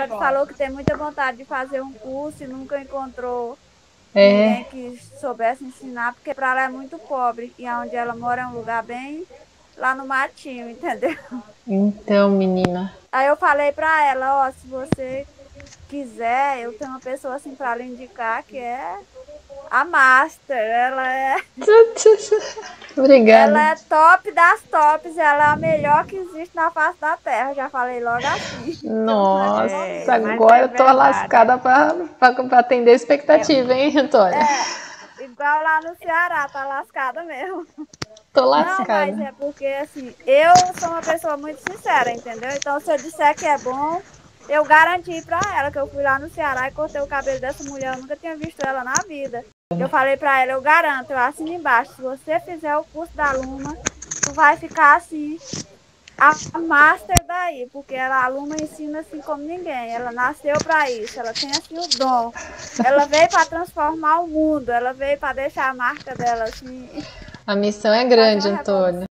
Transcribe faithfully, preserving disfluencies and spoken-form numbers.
ela falou que tem muita vontade de fazer um curso e nunca encontrou É, ninguém que soubesse ensinar, porque para ela é muito pobre. E onde ela mora é um lugar bem lá no matinho, entendeu? então, menina. Aí eu falei para ela, ó, se você quiser, eu tenho uma pessoa assim para lhe indicar que é a Master. Ela é, Obrigada. ela é top das tops, ela é a melhor que existe na face da Terra. Já falei logo assim. Então não é com Nossa, bobeira. É, mas é agora eu tô verdade. lascada pra, pra, pra atender a É, expectativa, hein, Antônia? Igual lá no Ceará, tá lascada mesmo. Tô Não, mas lascada. é porque assim, eu sou uma pessoa muito sincera, entendeu? Então, se eu disser que é bom, eu garanti pra ela que eu fui lá no Ceará e cortei o cabelo dessa mulher, eu nunca tinha visto ela na vida. Eu falei pra ela, eu garanto, eu assino embaixo, se você fizer o curso da Luma, tu vai ficar assim, a master daí, porque ela, a Luma ensina assim como ninguém. Ela nasceu pra isso, ela tem assim o dom. Ela veio pra transformar o mundo, ela veio pra deixar a marca dela assim, A missão é fazer grande, uma Antônia. revolução.